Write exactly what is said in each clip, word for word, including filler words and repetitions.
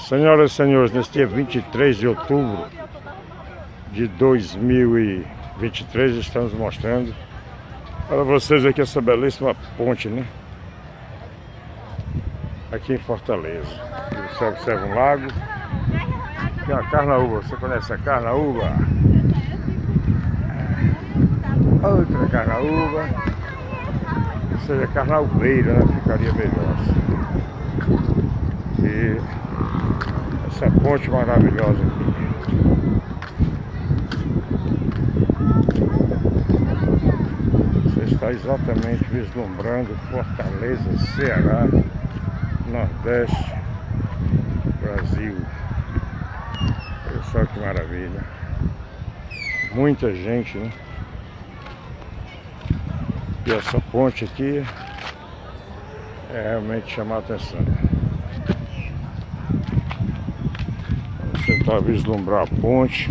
Senhoras e senhores, nesse dia vinte e três de outubro de dois mil e vinte e três, estamos mostrando para vocês aqui essa belíssima ponte, né? Aqui em Fortaleza. Aqui você observa um lago. Aqui é uma carnaúba. Você conhece a carnaúba? Outra carnaúba. Ou seja, carnaubeira, né? Ficaria melhor. E essa ponte maravilhosa aqui. Você está exatamente vislumbrando Fortaleza, Ceará, Nordeste, Brasil. Olha só que maravilha. Muita gente, né? E essa ponte aqui é realmente chamar a atenção. Vamos tentar vislumbrar a ponte.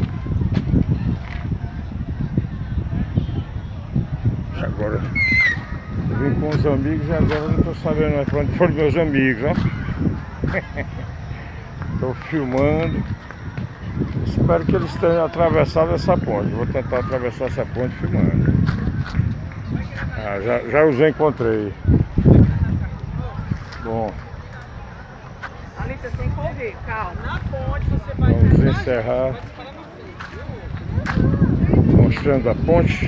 Agora eu vim com os amigos e agora não estou sabendo mais para onde foram meus amigos, ó. Estou filmando. Espero que eles tenham atravessado essa ponte. Vou tentar atravessar essa ponte filmando. Ah, já, já os encontrei. Bom. Ali você tem que correr, calma. Na ponte você vai. Vamos encerrar mostrando a ponte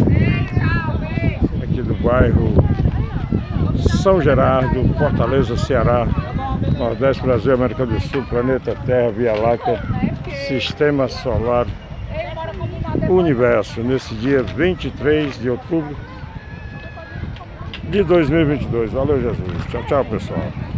aqui do bairro São Gerardo, Fortaleza, Ceará, Nordeste, Brasil, América do Sul, planeta Terra, Via Láctea, Sistema Solar, Universo, nesse dia vinte e três de outubro de dois mil e vinte e dois. Valeu, Jesus. Tchau, tchau, pessoal.